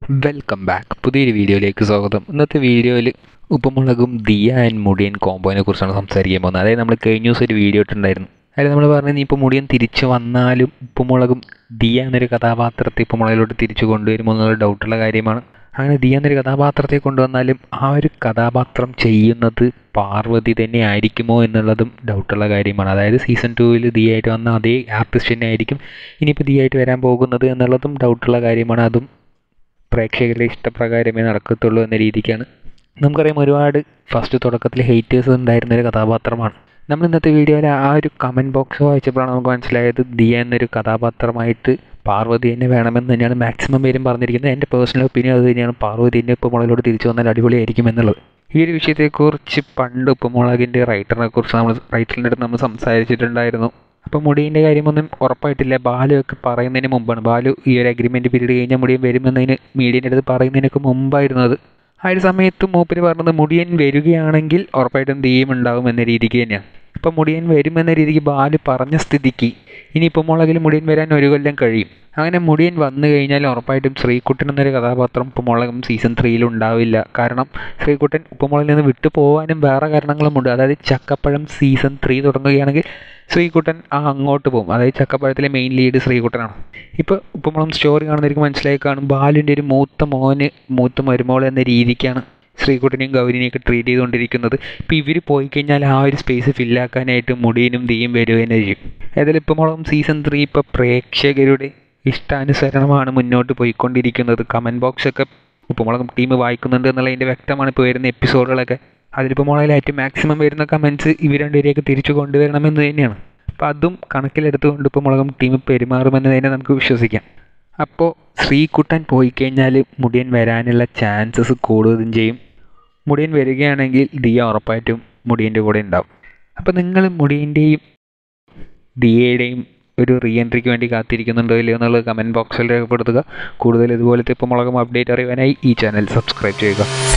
Welcome back. പുതിയൊരു വീഡിയോയിലേക്ക് സ്വാഗതം. ഇന്നത്തെ വീഡിയോയിൽ ഉപ്പുമുളകും ദിയ ആൻഡ് മുടിയൻ കോമ്പോനെ കുറിച്ചാണ് സംസാരിക്കാൻ പോകുന്നത്. അതായത് നമ്മൾ കഴിഞ്ഞ ദിവസം ഒരു വീഡിയോ ഇട്ടുണ്ടായിരുന്നു. അതായത് നമ്മൾ പറഞ്ഞത് ഇപ്പോൾ മുടിയൻ തിരിച്ചു വന്നാലും ഉപ്പുമുളകും ദിയ എന്നൊരു കഥാപാത്രത്തെ ഉപ്പുമുളകിലോട്ട് തിരിച്ചു കൊണ്ടുവരുമോ എന്നുള്ള ഡൗട്ടുള്ള കാര്യമാണ്. അങ്ങനെ ദിയ എന്നൊരു കഥാപാത്രത്തെ കൊണ്ടുവന്നാലും ആ ഒരു കഥാപാത്രം ചെയ്യുന്നത് പാർവതി തന്നെ ആയിരിക്കുമോ എന്നുള്ളതും ഡൗട്ടുള്ള കാര്യമാണ്. അതായത് സീസൺ 2 ദിയ ആയിട്ട് വന്ന അതേ ആർട്ടിസ്റ്റ് തന്നെ ആയിരിക്കും ഇനിയിപ്പോൾ ദിയ ആയിട്ട് വരാൻ പോകുന്നത് എന്നുള്ളതും ഡൗട്ടുള്ള കാര്യമാണ്. അതും പ്രേക്ഷകരുടെ ഇഷ്ടപ്രകാരമേ നടക്കത്തുള്ളൂ എന്ന രീതിക്കാണ്. നമുക്കറിയാം, ഒരുപാട് ഫസ്റ്റ് തുടക്കത്തിൽ ഹേറ്റേഴ്സ് ഉണ്ടായിരുന്നൊരു കഥാപാത്രമാണ്. നമ്മൾ ഇന്നത്തെ വീഡിയോയിൽ ആ ഒരു കമൻറ്റ് ബോക്സ് വായിച്ചപ്പോഴാണ് നമുക്ക് മനസ്സിലായത് ദിയ എന്നൊരു കഥാപാത്രമായിട്ട് പാർവതി തന്നെ വേണമെന്ന് തന്നെയാണ് മാക്സിമം പേരും പറഞ്ഞിരിക്കുന്നത്. എൻ്റെ പേഴ്സണൽ ഒപ്പീനിയൻ അത് തന്നെയാണ്. പാർവതി തന്നെ ഉപ്പുമുളകിലോട്ട് തിരിച്ചു വന്നാൽ അടിപൊളിയായിരിക്കും എന്നുള്ളത്. ഈ ഒരു വിഷയത്തെക്കുറിച്ച് പണ്ട് ഉപ്പുമുളകിൻ്റെ റൈറ്ററിൻ്റെ അടുത്ത് നമ്മൾ സംസാരിച്ചിട്ടുണ്ടായിരുന്നു. അപ്പോൾ മുടിയൻ്റെ കാര്യമൊന്നും ഉറപ്പായിട്ടില്ല. ബാലുവൊക്കെ പറയുന്നതിന് മുമ്പാണ്. ബാലു ഈ ഒരു അഗ്രിമെൻറ്റ് പീരീഡ് കഴിഞ്ഞാൽ മുടിയൻ വരുമെന്നതിന് മീഡിയൻ്റെ അടുത്ത് പറയുന്നതിനൊക്കെ മുമ്പായിരുന്നത്. ആ ഒരു സമയത്ത് മൂപ്പര് പറഞ്ഞത് മുടിയൻ വരികയാണെങ്കിൽ ഉറപ്പായിട്ടും ദിയയും ഉണ്ടാകും എന്ന രീതിക്ക് തന്നെയാണ്. ഇപ്പം മുടിയൻ വരുമെന്ന രീതിക്ക് ബാലു പറഞ്ഞ സ്ഥിതിക്ക് ഇനിയിപ്പോൾ മുളകിൽ മുടിയൻ വരാൻ 1 കൊല്ലം കഴിയും. അങ്ങനെ മുടിയൻ വന്നു കഴിഞ്ഞാൽ ഉറപ്പായിട്ടും ശ്രീകുട്ടൻ എന്നൊരു കഥാപാത്രം ഉപ്പുമുളകും സീസൺ 3 ഉണ്ടാവില്ല. കാരണം ശ്രീകുട്ടൻ ഉപ്പുമുളകിൽ നിന്ന് വിട്ടു പോകാനും വേറെ കാരണങ്ങളുമുണ്ട്. അതായത് ചക്കപ്പഴം സീസൺ 3 തുടങ്ങുകയാണെങ്കിൽ ശ്രീകുട്ടൻ അങ്ങോട്ട് പോകും. അതായത് ചക്കപ്പഴത്തിലെ മെയിൻ ലീഡ് ശ്രീകുട്ടനാണ്. ഇപ്പോൾ ഉപ്പുമുളകും സ്റ്റോറി കാണുന്നവർക്ക് മനസ്സിലായി കാണും, ബാലുവിൻ്റെ ഒരു മൂത്ത മരുമോൾ എന്ന രീതിക്കാണ് ശ്രീകുട്ടനെയും ഗൗരിനെയൊക്കെ ട്രീറ്റ് ചെയ്തുകൊണ്ടിരിക്കുന്നത്. ഇപ്പോൾ ഇവർ പോയി കഴിഞ്ഞാൽ ആ ഒരു സ്പേസ് ഫില്ലാക്കാനായിട്ട് മുടിയനും ദിയും വരികയും ചെയ്യും. ഏതായാലും ഉപ്പുമുളകും സീസൺ 3 ഇപ്പോൾ പ്രേക്ഷകരുടെ ഇഷ്ടാനുസരണമാണ് മുന്നോട്ട് പോയിക്കൊണ്ടിരിക്കുന്നത്. കമൻറ്റ് ബോക്സൊക്കെ ഉപ്പുമുളകും ടീം വായിക്കുന്നുണ്ട് എന്നുള്ളതിൻ്റെ വ്യക്തമാണ് ഇപ്പോൾ വരുന്ന എപ്പിസോഡുകളൊക്കെ. അതിലിപ്പോൾ മുളകിലായിട്ട് മാക്സിമം വരുന്ന കമൻറ്റ്സ് ഇവർ രണ്ടുപേരെയൊക്കെ തിരിച്ചു കൊണ്ടുവരണമെന്ന് തന്നെയാണ്. അപ്പോൾ അതും കണക്കിലെടുത്തുകൊണ്ട് ഉപ്പുമുളകും ടീം പെരുമാറുമെന്ന് തന്നെ നമുക്ക് വിശ്വസിക്കാം. അപ്പോൾ ശ്രീകുട്ടൻ പോയി കഴിഞ്ഞാൽ മുടിയൻ വരാനുള്ള ചാൻസസ് കൂടുകയും ചെയ്യും. മുടിയൻ വരികയാണെങ്കിൽ ദിയ ഉറപ്പായിട്ടും മുടിയൻ്റെ കൂടെ ഉണ്ടാവും. അപ്പോൾ നിങ്ങൾ മുടിയൻ്റെയും ദിയയുടെയും ഒരു റീ എൻട്രിക്ക് വേണ്ടി കാത്തിരിക്കുന്നുണ്ടോ ഇല്ലയോ എന്നുള്ളത് കമൻറ്റ് ബോക്സിൽ രേഖപ്പെടുത്തുക. കൂടുതൽ ഇതുപോലത്തെ ഉപ്പുമുളകും അപ്ഡേറ്റ് അറിയാനായി ഈ ചാനൽ സബ്സ്ക്രൈബ് ചെയ്യുക.